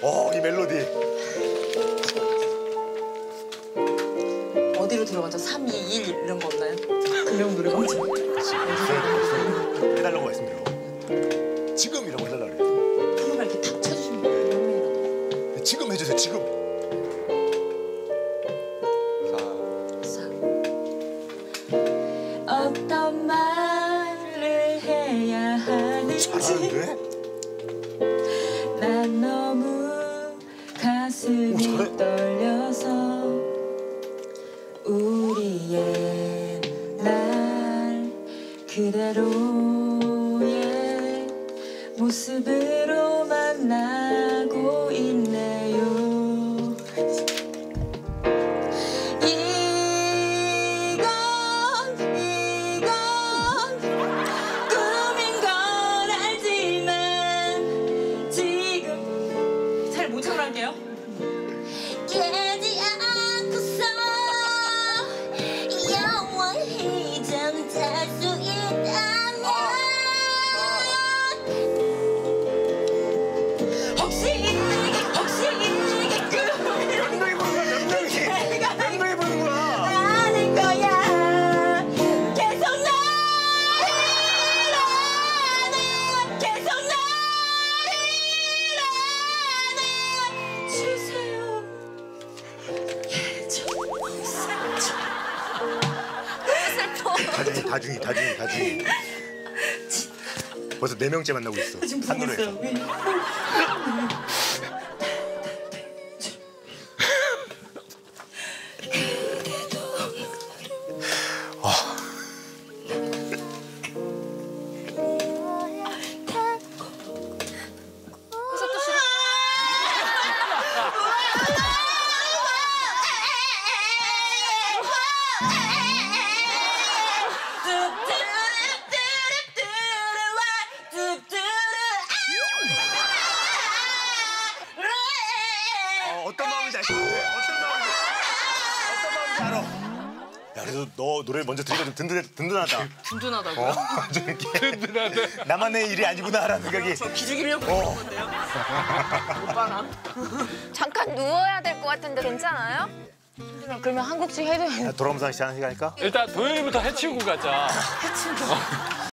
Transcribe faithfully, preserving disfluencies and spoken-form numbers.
어, 이 멜로디. 어디로 들어가죠? 삼, 이, 일 이런 거 없나요? 그냥 노래방 좀. 해달라고 말씀드려. 지금 이라고 해달라 그래요. 한 번만 이렇게 탁 쳐주시면 돼요. 지금 해주세요, 지금. 어떤 말을 해야 하는지 잘하는데? 난 너무 가슴이 오, 잘해. 떨려서 우리의 날 그대로의 모습으로 만나고 있네요. 할게요. 깨지 않고서 영원히 잠잘 수 있다면 혹시 내게 혹시 내게 그 몇 명이 보는 거야, 몇 명이. 몇 명이 보는 거야. 아닐 거야. 계속 나를 계속 다중이, 다중이, 다중이, 다중이. 벌써 네 명째 만나고 있어. 지금 한 부르고 노래에서. 있어요. 어떤 마음인지 알 것 같아. 어떤 마음인지. 어떤 마음인지 알아. 야, 그래도 너 노래를 먼저 들으니까 좀 든든, 든든하다. 든든하다고요? 어, 좀 이렇게. 든든하다. 나만의 일이 아니구나라는 생각이. 저 기죽이려고 어. 그러는 건데요. 오빠랑. 잠깐 누워야 될 것 같은데 괜찮아요? 그러면 한 곡씩 해도 돌아오면서 시작하는 시간일까? 일단 도현이부터 해치우고 가자. 해치우고.